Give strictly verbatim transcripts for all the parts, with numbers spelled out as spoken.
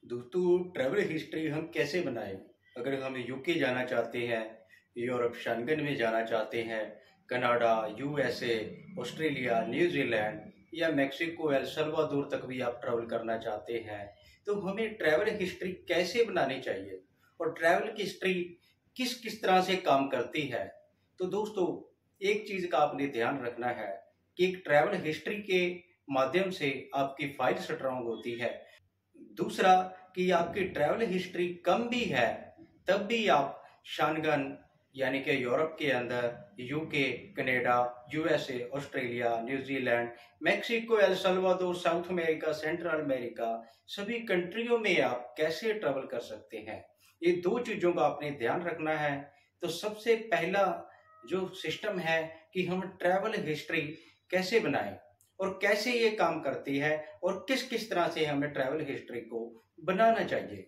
दोस्तों, travel history हम कैसे बनाएं? अगर हम यूके जाना चाहते हैं, यूरोप शेंगन में जाना चाहते हैं, कनाडा, यूएसए, ऑस्ट्रेलिया, न्यूजीलैंड या मेक्सिको, एल सल्वाडोर तक भी आप ट्रैवल करना चाहते हैं, तो हमें ट्रैवल हिस्ट्री कैसे बनानी चाहिए और ट्रैवल हिस्ट्री किस किस तरह से काम करती है। तो दोस्तों, एक चीज का आपने ध्यान रखना है कि एक ट्रैवल हिस्ट्री के माध्यम से आपकी फाइल स्ट्रांग होती है। दूसरा कि आपकी ट्रैवल हिस्ट्री कम भी है तब भी आप शानगन यानी कि यूरोप के अंदर UK, Canada, USA, Australia, New Zealand, Mexico, El Salvador, South America, Central America, सभी कंट्रियों में आप कैसे ट्रैवल कर सकते हैं। ये दो चीजों का आपने ध्यान रखना है। तो सबसे पहला जो सिस्टम है कि हम ट्रैवल हिस्ट्री कैसे बनाएं और कैसे ये काम करती है और किस किस तरह से हमें ट्रैवल हिस्ट्री को बनाना चाहिए।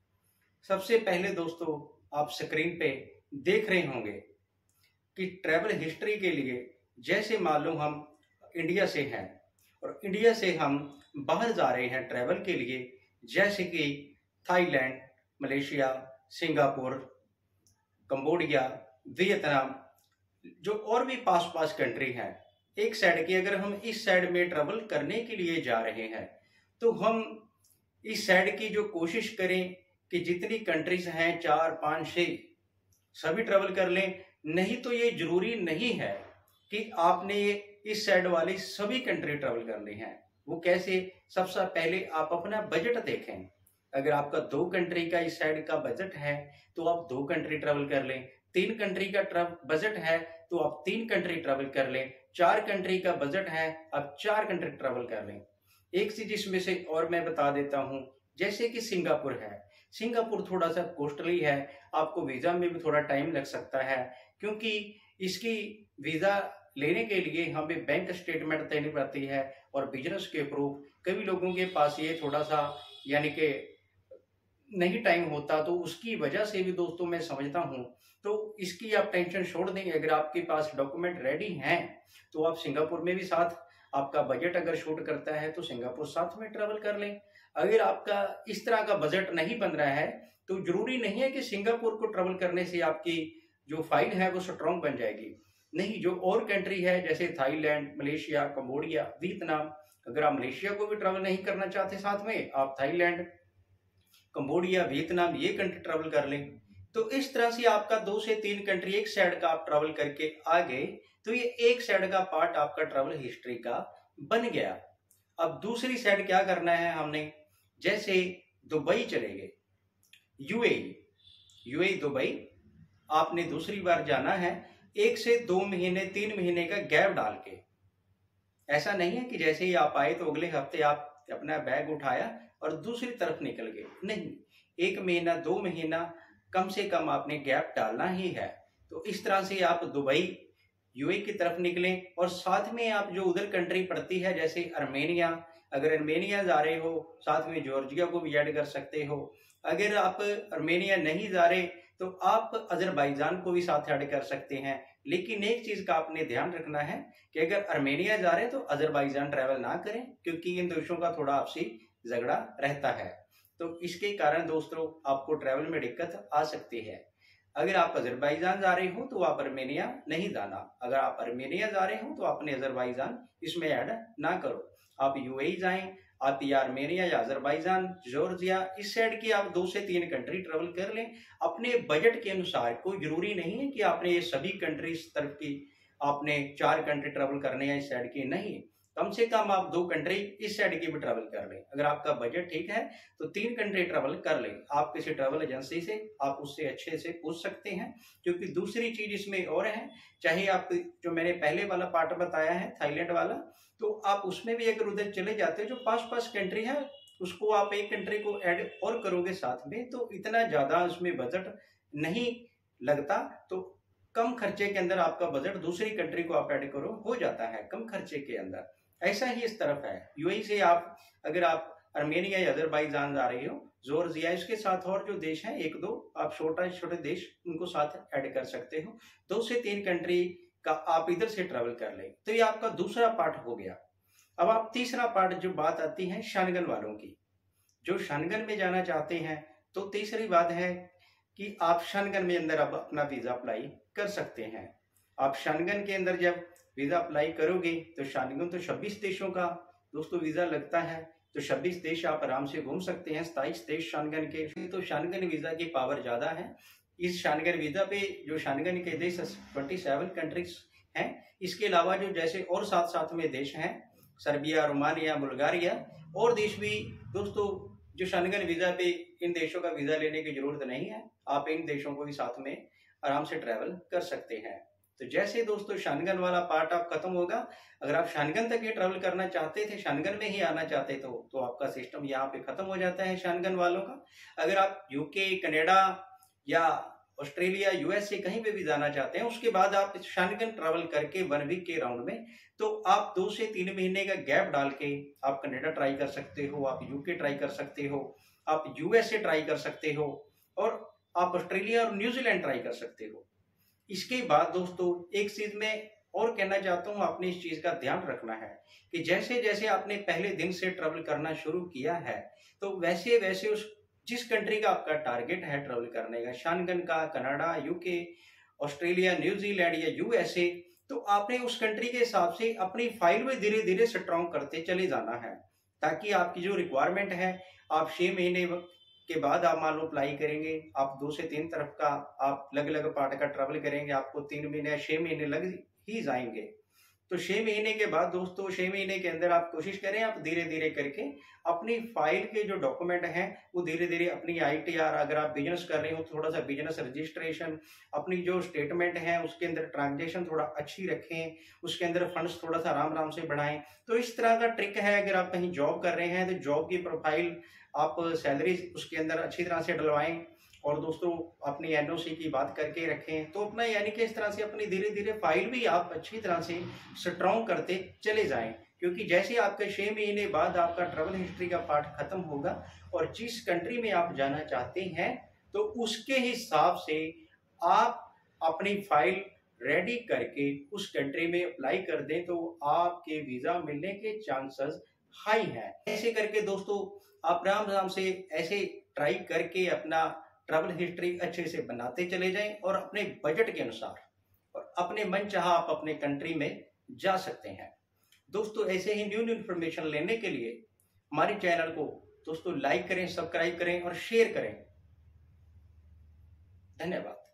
सबसे पहले दोस्तों, आप स्क्रीन पे देख रहे होंगे कि ट्रैवल हिस्ट्री के लिए जैसे मान लो हम इंडिया से हैं और इंडिया से हम बाहर जा रहे हैं ट्रैवल के लिए, जैसे कि Thailand, Malaysia, Singapore, Cambodia, Vietnam, जो और भी पास पास कंट्री हैं एक साइड की, अगर हम इस साइड में ट्रैवल करने के लिए जा रहे हैं तो हम इस साइड की जो कोशिश करें कि जितनी कंट्रीज हैं चार पांच छह सभी ट्रैवल कर लें। नहीं तो ये जरूरी नहीं है कि आपने इस साइड वाली सभी कंट्री ट्रैवल करनी है। वो कैसे? सबसे पहले आप अपना बजट देखें। अगर आपका दो कंट्री का इस साइड का बजट है तो आप दो कंट्री ट्रैवल कर लें। तीन कंट्री का बजट है तो आप तीन कंट्री ट्रैवल कर लें। चार कंट्री का बजट है आप चार कंट्री ट्रैवल कर लें। एक चीज इसमें से और मैं बता देता हूं, जैसे कि सिंगापुर है। सिंगापुर थोड़ा सा कॉस्टली है, आपको वीजा में भी थोड़ा टाइम लग सकता है, क्योंकि इसकी वीजा लेने के लिए हमें बैंक स्टेटमेंट देनी पड़ती है और बिजनेस के प्रूफ। कई लोगों के पास ये थोड़ा सा यानी कि नहीं टाइम होता, तो उसकी वजह से भी दोस्तों मैं समझता हूं। तो इसकी आप टेंशन छोड़ देंगे। अगर आपके पास डॉक्यूमेंट रेडी हैं तो आप सिंगापुर में भी साथ, आपका बजट अगर शूट करता है तो सिंगापुर साथ में ट्रेवल कर लें। अगर आपका इस तरह का बजट नहीं बन रहा है तो जरूरी नहीं है कि सिंगापुर को ट्रेवल करने से आपकी जो फाइल है वो स्ट्रॉन्ग बन जाएगी। नहीं, जो और कंट्री है जैसे थाईलैंड, मलेशिया, कंबोडिया, वियतनाम, अगर आप मलेशिया को भी ट्रेवल नहीं करना चाहते साथ में, आप थाईलैंड, कंबोडिया, वियतनाम ये कंट्री ट्रेवल कर लें। तो इस तरह से आपका दो से तीन कंट्री एक साइड का आप ट्रेवल करके आ गए तो ये एक साइड का पार्ट आपका ट्रेवल हिस्ट्री का बन गया। अब दूसरी साइड क्या करना है हमने, जैसे दुबई चले गए, यूएई, यूएई दुबई आपने दूसरी बार जाना है, एक से दो महीने तीन महीने का गैप डाल के। ऐसा नहीं है कि जैसे ही आप आए तो अगले हफ्ते आप अपना बैग उठाया और दूसरी तरफ निकल गए। नहीं, एक महीना दो महीना कम से कम आपने गैप डालना ही है। तो इस तरह से आप दुबई, यूएई की तरफ निकलें और साथ में आप जो उधर कंट्री पड़ती है जैसे अर्मेनिया, अगर अर्मेनिया जा रहे हो साथ में जॉर्जिया को भी ऐड कर सकते हो। अगर आप अर्मेनिया नहीं जा रहे तो आप अजरबैजान को भी साथ ऐड कर सकते हैं। लेकिन एक चीज का आपने ध्यान रखना है कि अगर अर्मेनिया जा रहे हैं तो अजरबैजान ट्रैवल ना करें, क्योंकि इन देशों का थोड़ा आपसी झगड़ा रहता है। तो इसके कारण दोस्तों आपको ट्रैवल में दिक्कत आ सकती है। अगर आप अजरबैजान जा रहे हो तो आप अर्मेनिया नहीं जाना। अगर आप अर्मेनिया जा रहे हो तो आपने अजरबैजान इसमें ऐड ना करो। आप यूएई जाएं, आप या अर्मेनिया या अजरबैजान, जॉर्जिया, इस साइड की आप दो से तीन कंट्री ट्रेवल कर लें अपने बजट के अनुसार। कोई जरूरी नहीं है कि आपने ये सभी कंट्री इस तरफ की आपने चार कंट्री ट्रेवल करने हैं इस साइड की, नहीं, कम से कम आप दो कंट्री इस साइड की भी ट्रेवल कर लें। अगर आपका बजट ठीक है तो तीन कंट्री ट्रेवल कर लें। आप किसी ट्रेवल एजेंसी से आप उससे अच्छे से पूछ सकते हैं। क्योंकि दूसरी चीज इसमें और है, चाहे आप जो मैंने पहले वाला पार्ट बताया है थाईलैंड वाला, तो आप उसमें भी अगर उधर चले जाते हो जो पास पास कंट्री है उसको आप एक कंट्री को ऐड और करोगे साथ में, तो इतना ज्यादा उसमें बजट नहीं लगता। तो कम खर्चे के अंदर आपका बजट दूसरी कंट्री को आप ऐड करो हो जाता है कम खर्चे के अंदर। ऐसा ही इस तरफ है। यूएई से आप अगर आप अर्मेनिया या अजरबैजान जा रहे हो, जॉर्जिया, इसके साथ और जो देश हैं एक दो आप छोटा छोटे देश उनको साथ ऐड कर सकते हो। दो से तीन कंट्री का आप इधर से ट्रेवल कर लें। तो ये आपका दूसरा पार्ट हो गया। अब आप तीसरा पार्ट जो बात आती है शेंगन वालों की, जो शनगन में जाना चाहते हैं तो तीसरी बात है कि आप शनगन में अंदर अब अपना वीज़ा अप्लाई कर सकते हैं। आप शनगन के अंदर जब वीज़ा अप्लाई करोगे तो शनगन तो छब्बीस देशों का दोस्तों वीज़ा लगता है, तो छब्बीस देश आप आराम से घूम सकते हैं। सताईस देश शनगन के, तो शनगन वीज़ा की पावर ज़्यादा है। इस शनगन वीज़ा पे जो शनगन के देश सत्ताईस कंट्रीज हैं, इसके अलावा जो जैसे और साथ साथ में देश हैं सर्बिया, रोमानिया, बुल्गारिया और देश भी दोस्तों जो शनगन वीज़ा पे, इन देशों का वीज़ा लेने की जरूरत नहीं है। आप इन देशों को भी साथ में आराम से ट्रैवल कर सकते हैं। तो जैसे दोस्तों शनगन वाला पार्ट आप खत्म होगा, अगर आप शनगन तक ही ट्रैवल करना चाहते थे, शनगन में ही आना चाहते तो तो आपका सिस्टम यहाँ पे खत्म हो जाता है शनगन वालों का। अगर आप यूके, कनाडा या ऑस्ट्रेलिया, यूएसए कहीं पे भी जाना चाहते हैं, उसके बाद आप शनगन ट्रैवल करके वन वीक के राउंड में, तो आप दो से तीन महीने का गैप डाल के आप कनाडा ट्राई कर सकते हो, आप यूके ट्राई कर सकते हो, आप यूएसए ट्राई कर सकते हो और आप ऑस्ट्रेलिया और न्यूजीलैंड ट्राई कर सकते हो। इसके बाद दोस्तों एक चीज मैं और कहना चाहता हूँ, आपने इस चीज का ध्यान रखना है कि जैसे जैसे आपने पहले दिन से ट्रेवल करना शुरू किया है, तो वैसे वैसे उस जिस कंट्री का आपका टारगेट है ट्रेवल करने का, शनगन का, कनाडा, यूके, ऑस्ट्रेलिया, न्यूजीलैंड या यूएसए, तो आपने उस कंट्री के हिसाब से अपनी फाइल में धीरे धीरे स्ट्रॉन्ग करते चले जाना है, ताकि आपकी जो रिक्वायरमेंट है, आप छह महीने के बाद आप मान लो अप्लाई करेंगे, आप दो से तीन तरफ का आप अलग अलग पार्ट का ट्रैवल करेंगे, आपको तीन महीने या छह महीने लग ही जाएंगे। तो छह महीने के बाद दोस्तों, छह महीने के अंदर आप कोशिश करें, आप धीरे धीरे करके अपनी फाइल के जो डॉक्यूमेंट हैं वो धीरे धीरे अपनी आईटीआर, अगर आप बिजनेस कर रहे हो थोड़ा सा बिजनेस रजिस्ट्रेशन, अपनी जो स्टेटमेंट है उसके अंदर ट्रांजेक्शन थोड़ा अच्छी रखें, उसके अंदर फंड्स थोड़ा सा आराम आराम से बढ़ाएं। तो इस तरह का ट्रिक है। अगर आप कहीं जॉब कर रहे हैं तो जॉब की प्रोफाइल आप सैलरी उसके अंदर अच्छी तरह से डलवाएं और दोस्तों अपनी एनओसी की बात करके रखें। तो अपना यानी कि इस तरह से अपनी धीरे धीरे फाइल भी आप अच्छी तरह से स्ट्रॉन्ग करते चले जाएं, क्योंकि जैसे आपके छह महीने बाद आपका ट्रैवल हिस्ट्री का पार्ट खत्म होगा और जिस कंट्री में आप जाना चाहते हैं तो उसके हिसाब से आप अपनी फाइल रेडी करके उस कंट्री में अप्लाई कर दें तो आपके वीजा मिलने के चांसेस हाई हैं। ऐसे करके दोस्तों आप आराम आराम से ऐसे ट्राई करके अपना ट्रैवल हिस्ट्री अच्छे से बनाते चले जाएं और अपने बजट के अनुसार और अपने मन चाहा आप अपने कंट्री में जा सकते हैं। दोस्तों ऐसे ही न्यू न्यू इन्फॉर्मेशन लेने के लिए हमारे चैनल को दोस्तों लाइक करें, सब्सक्राइब करें और शेयर करें। धन्यवाद।